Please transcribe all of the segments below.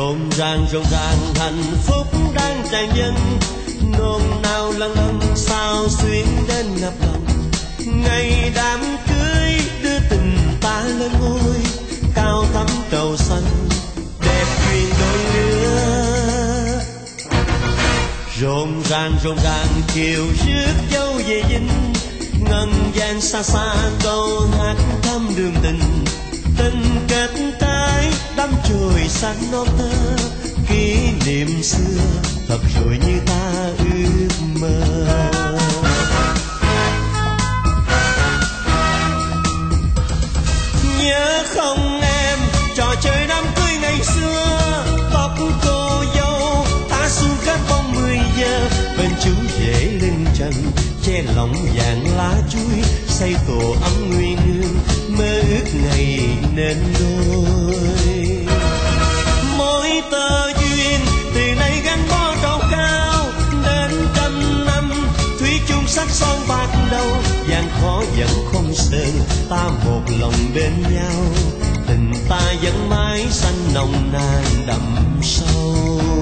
rộn ràng hạnh phúc đang tràn dâng, nôn nao lân lân sao xuyến đến ngập lòng. Ngày đám cưới đưa tình ta lên ngôi, cao thắm trầu xanh đẹp duyên đôi lứa. Rộn ràng chiều rước dâu về dinh, ngân vang xa xa câu hát thăm đường tình. Tình kết trái đắm chồi xanh non thơ, kỷ niệm xưa thật rồi như ta ước mơ. Nhớ không em trò chơi đám cưới ngày xưa, tóc cô dâu ta xuống khắp bóng 10 giờ, bên chú rể lưng trần che lòng vàng lá chuối, xây tổ ấm nguyên hương mơ ước ngày nên đôi. Mỗi tơ duyên từ nay gắn bó trầu cao, đến trăm năm thủy chung sắc son bạc đầu. Gian khó vẫn không sơn, ta một lòng bên nhau, tình ta vẫn mãi xanh nồng nàn đậm sâu.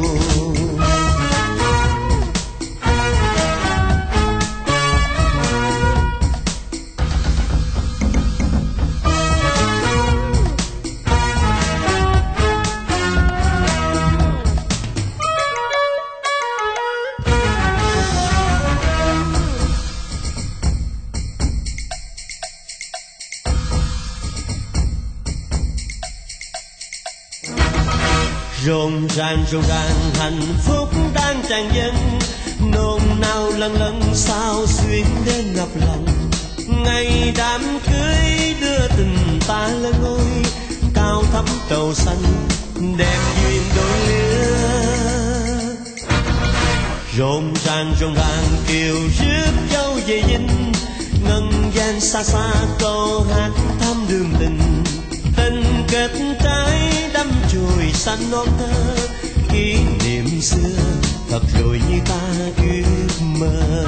Rộn ràng hạnh phúc đang tràn dâng, nôn nao lân lân sao xuyến đến ngập lòng. Ngày đám cưới đưa tình ta lên ngôi, cao thắm trầu xanh đẹp duyên đôi lứa. Rộn ràng kiều rước dâu về dinh, ngân vang xa xa câu hát thăm đường tình. Tình kết trái đắm chồi xanh non thơ, kỷ niệm xưa thật rồi như ta ước mơ.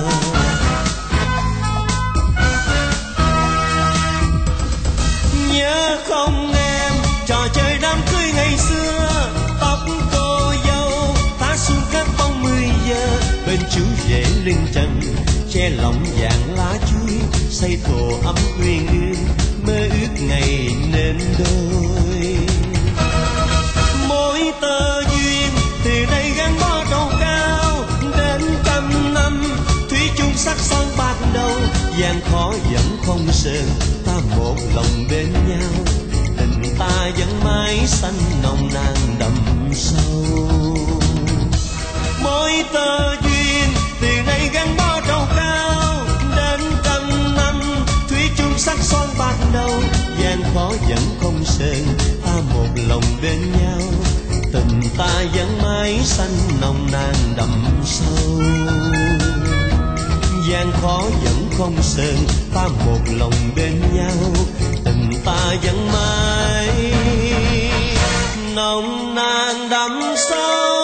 Nhớ không em trò chơi đám cưới ngày xưa, tóc cô dâu ta xuống khắp bóng 10 giờ, bên chú rể lưng trần che lòng vàng lá chuối, xây tổ ấm uyên ương mơ ước ngày nên đôi. Mỗi tơ duyên từ đây gắn bó trầu cao, đến trăm năm thủy chung sắc son bạc đầu. Gian khó vẫn không sơn, ta một lòng bên nhau, tình ta vẫn mãi xanh nồng nàn đậm sâu. Mỗi tơ duyên từ đây gắn bó trầu cao, đến trăm năm thủy chung sắc son bạc đầu. Gian khó vẫn không sơn, ta một lòng bên nhau, tình ta vẫn mãi xanh nồng nàn đậm sâu. Gian khó vẫn không sơn, ta một lòng bên nhau, tình ta vẫn mãi nồng nàn đậm sâu.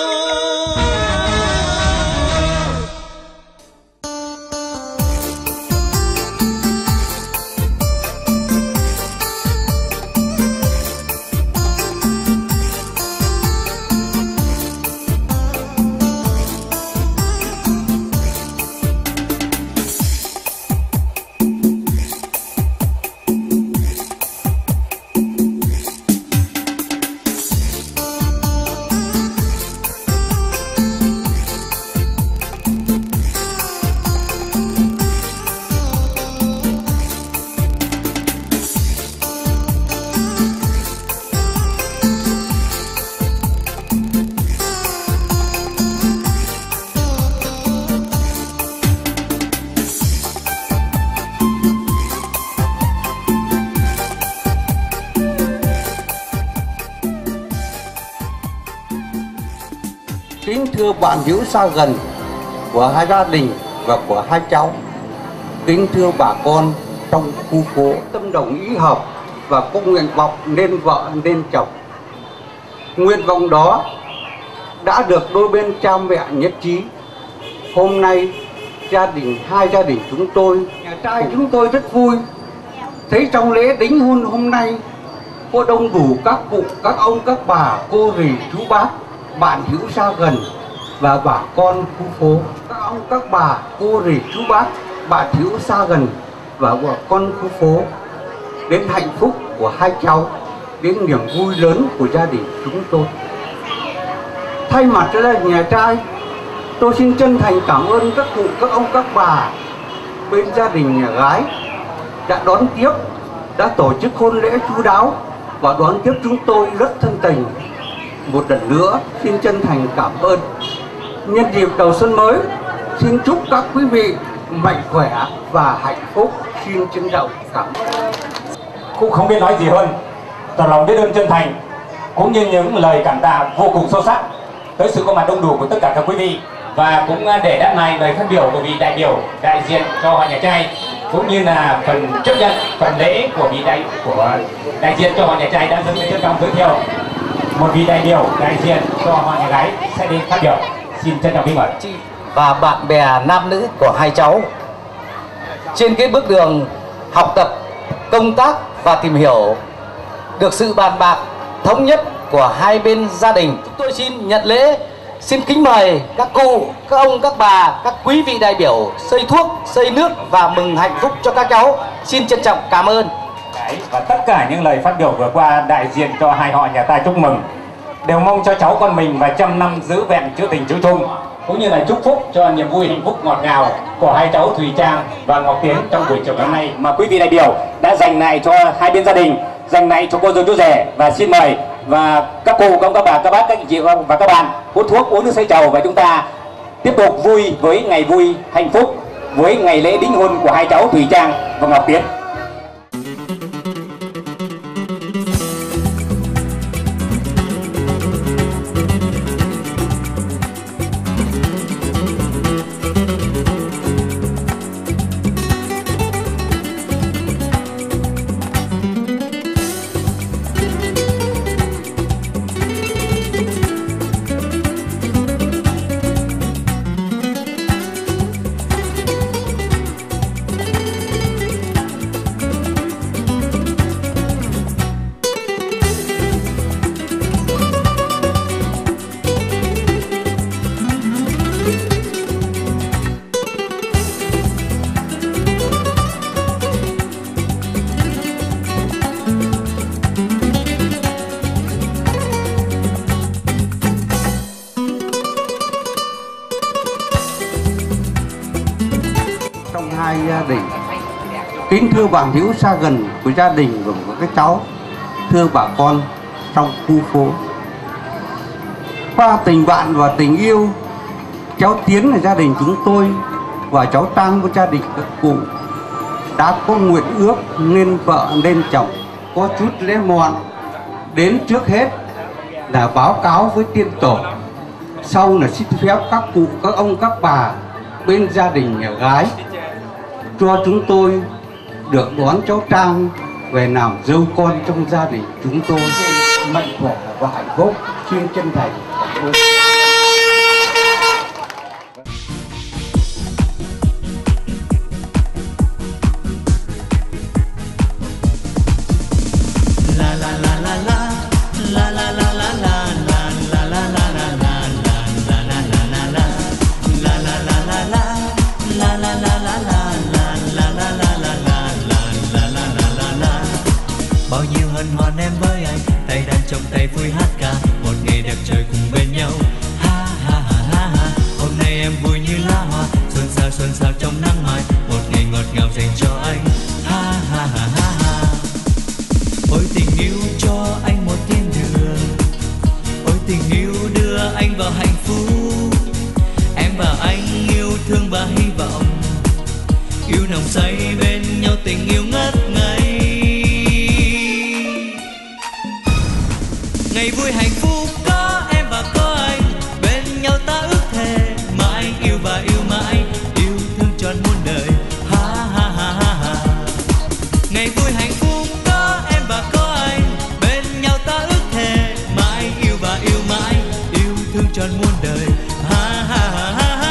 Kính thưa bạn hữu xa gần của hai gia đình và của hai cháu, kính thưa bà con trong khu phố, tâm đồng ý hợp và có nguyện vọng nên vợ nên chồng. Nguyện vọng đó đã được đôi bên cha mẹ nhất trí. Hôm nay hai gia đình chúng tôi, nhà trai chúng tôi rất vui thấy trong lễ đính hôn hôm nay có đông đủ các cụ, các ông, các bà, cô rì, chú bác, bạn hữu xa gần và bà con khu phố. Các ông, các bà, cô rì, chú bác, bạn hữu xa gần và bà con khu phố, đến hạnh phúc của hai cháu, đến niềm vui lớn của gia đình chúng tôi. Thay mặt cho gia đình nhà trai, tôi xin chân thành cảm ơn các cụ, các ông, các bà bên gia đình nhà gái đã đón tiếp, đã tổ chức hôn lễ chu đáo và đón tiếp chúng tôi rất thân tình. Một lần nữa xin chân thành cảm ơn. Nhân dịp đầu xuân mới, xin chúc các quý vị mạnh khỏe và hạnh phúc. Xin trân trọng cảm ơn. Cũng không biết nói gì hơn, tỏ lòng biết ơn chân thành cũng như những lời cảm tạ vô cùng sâu sắc tới sự có mặt đông đủ của tất cả các quý vị. Và cũng để đáp lại lời phát biểu của vị đại biểu đại diện cho họ nhà trai, cũng như là phần chấp nhận phần lễ của vị đại diện cho họ nhà trai đã dâng lên trân trọng giới thiệu một vị đại biểu đại diện cho họ nhà gái sẽ đi phát biểu. Xin trân trọng kính mời và bạn bè nam nữ của hai cháu trên cái bước đường học tập, công tác và tìm hiểu được sự bàn bạc thống nhất của hai bên gia đình. Chúng tôi xin nhận lễ, xin kính mời các cụ, các ông, các bà, các quý vị đại biểu xây thuốc, xây nước và mừng hạnh phúc cho các cháu. Xin trân trọng cảm ơn. Và tất cả những lời phát biểu vừa qua đại diện cho hai họ nhà ta chúc mừng, đều mong cho cháu con mình và trăm năm giữ vẹn chữ tình chữ chung, cũng như là chúc phúc cho niềm vui hạnh phúc ngọt ngào của hai cháu Thùy Trang và Ngọc Tiến trong buổi chiều hôm nay mà quý vị đại biểu đã dành lại cho hai bên gia đình, dành lại cho cô dâu chú rể. Và xin mời và các cụ, các bà, các bác, các chị và các bạn hút thuốc, uống nước xây trầu và chúng ta tiếp tục vui với ngày vui hạnh phúc với ngày lễ đính hôn của hai cháu Thùy Trang và Ngọc Tiến. Hai gia đình, kính thưa bạn hữu xa gần của gia đình và của các cháu, thưa bà con trong khu phố. Qua tình bạn và tình yêu, cháu Tiến là gia đình chúng tôi và cháu Trang của gia đình các cụ đã có nguyện ước nên vợ nên chồng, có chút lễ mọn. Đến trước hết là báo cáo với tiên tổ, sau là xin phép các cụ, các ông, các bà bên gia đình nhà gái cho chúng tôi được đón cháu Trang về làm dâu con trong gia đình chúng tôi. Mạnh khỏe và hạnh phúc. Xin chân thành cảm ơn. Bao nhiêu hân hoan em với anh, tay đàn trong tay vui hát ca, một ngày đẹp trời cùng bên nhau. Ha ha ha ha ha. Hôm nay em vui như lá hoa, xuân sao trong nắng mai, một ngày ngọt ngào dành cho anh. Ha ha ha ha ha. Ôi tình yêu cho anh một thiên đường, ôi tình yêu đưa anh vào hạnh phúc. Em và anh yêu thương và hy vọng, yêu nồng say bên nhau, tình yêu ngất ngây. Ngày vui hạnh phúc có em và có anh, bên nhau ta ước thề mãi yêu và yêu mãi, yêu thương trọn muôn đời. Ha ha ha ha ha. Ngày vui hạnh phúc có em và có anh, bên nhau ta ước thề mãi yêu và yêu mãi, yêu thương trọn muôn đời. Ha ha ha ha ha.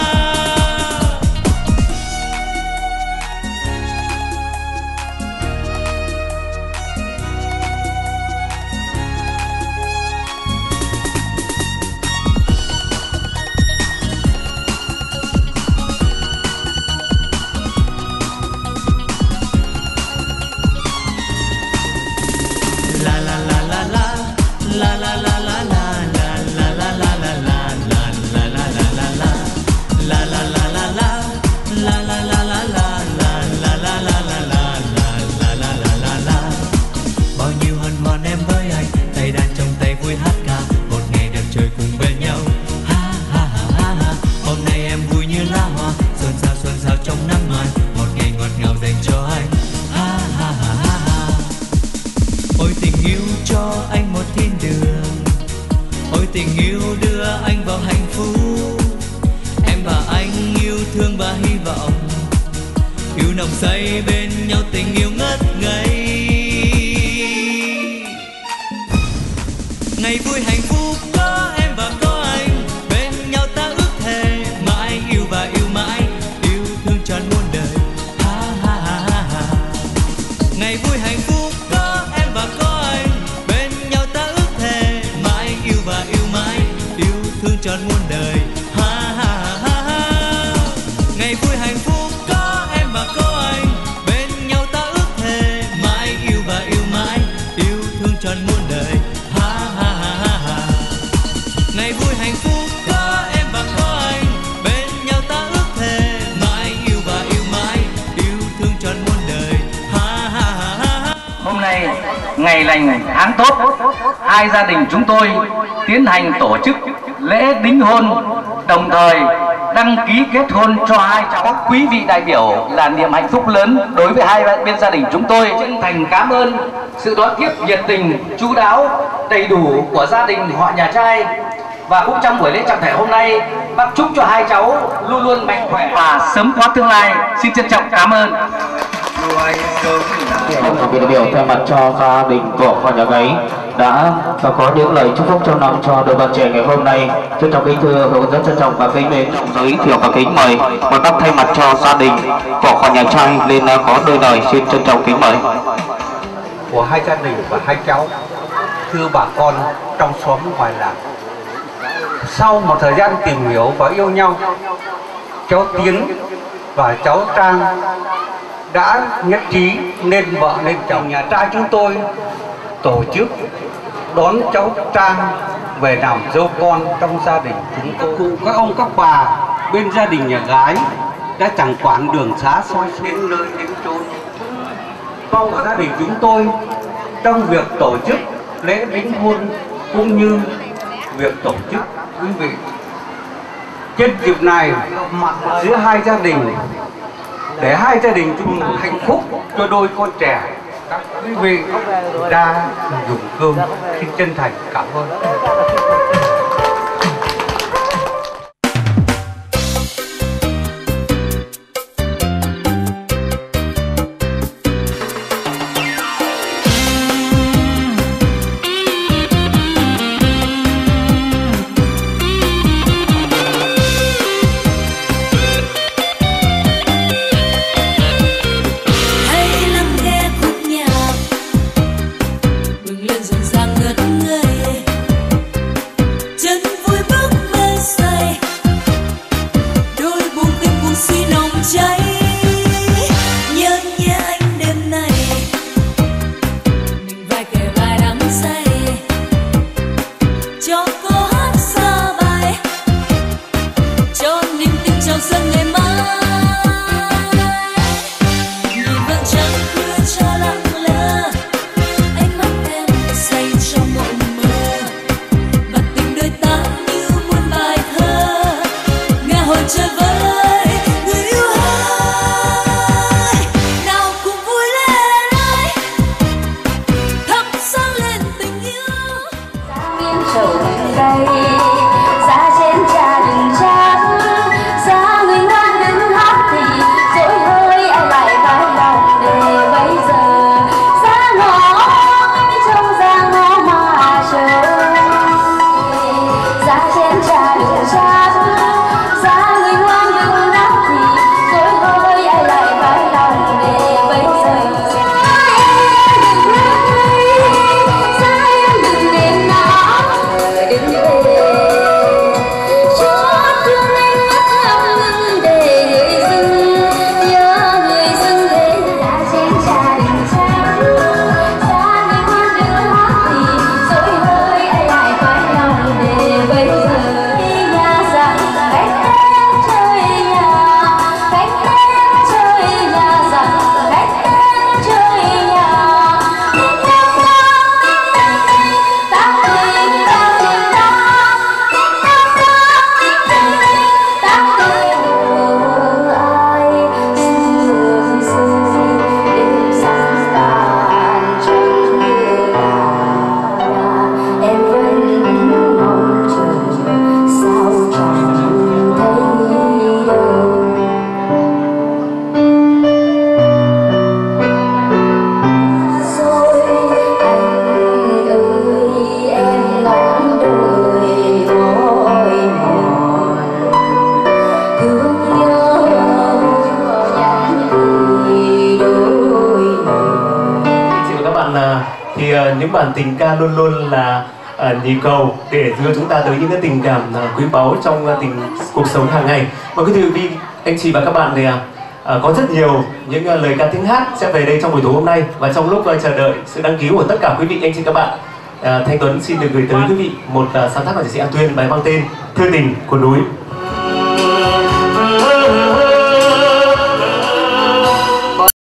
thương và hy vọng, yêu nồng say bên nhau, tình yêu ngất ngây. Ngày vui hạnh phúc có em và có anh, bên nhau ta ước thề mãi yêu và yêu mãi, yêu thương trọn muôn đời. Ha ha ha ha ha. Ngày vui hạnh phúc có em và có anh, bên nhau ta ước thề mãi yêu và yêu mãi, yêu thương trọn muôn đời. Ha ha ha ha. Ngày vui hạnh phúc có em và có anh, bên nhau ta ước thề mãi yêu và yêu mãi, yêu thương trọn muôn đời. Ha ha ha ha. Ngày vui hạnh phúc có em và có anh, bên nhau ta ước thề mãi yêu và yêu mãi, yêu thương trọn muôn đời. Ha ha ha ha. Hôm nay ngày lành tháng tốt, hai gia đình chúng tôi tiến hành tổ chức lễ đính hôn, đồng thời đăng ký kết hôn cho hai cháu. Các quý vị đại biểu là niềm hạnh phúc lớn đối với hai bên gia đình chúng tôi. Chân thành cảm ơn sự đón tiếp nhiệt tình, chu đáo, đầy đủ của gia đình họ nhà trai. Và cũng trong buổi lễ trọng thể hôm nay, bác chúc cho hai cháu luôn luôn mạnh khỏe và sớm có tương lai. Xin trân trọng cảm ơn. Ông vị đại biểu thay mặt cho gia đình của họ nhà gái đã có những lời chúc phúc trong năm cho đôi bạn trẻ ngày hôm nay. Trân trọng kính thưa và rất trân trọng và kính mến giới thiệu và kính mời bác thay mặt cho gia đình của họ nhà trai lên có đôi lời. Xin trân trọng kính mời. Của hai gia đình và hai cháu, thưa bà con trong xóm ngoài làng, sau một thời gian tìm hiểu và yêu nhau, cháu Tiến và cháu Trang đã nhất trí nên vợ nên chồng. Nhà trai chúng tôi tổ chức đón cháu Trang về làm dâu con trong gia đình chúng tôi. Các ông các bà bên gia đình nhà gái đã chẳng quản đường xá xôi đến nơi đến chốn. Mong của gia đình chúng tôi trong việc tổ chức lễ đính hôn cũng như việc tổ chức quý vị. Trên dịp này mặt giữa hai gia đình, để hai gia đình chung hạnh phúc cho đôi con trẻ, các quý vị đã dùng cơm. Xin chân thành cảm ơn. Bừng lên rộn ràng ngất ngây, những bản tình ca luôn luôn là nhịp cầu để đưa chúng ta tới những cái tình cảm quý báu trong cuộc sống hàng ngày. Và quý vị, anh chị và các bạn thì có rất nhiều những lời ca tiếng hát sẽ về đây trong buổi tối hôm nay. Và trong lúc chờ đợi sự đăng ký của tất cả quý vị anh chị các bạn, Thanh Tuấn xin được gửi tới quý vị một sáng tác của nhạc sĩ An Tuyên, bài mang tên Thư Tình của Núi.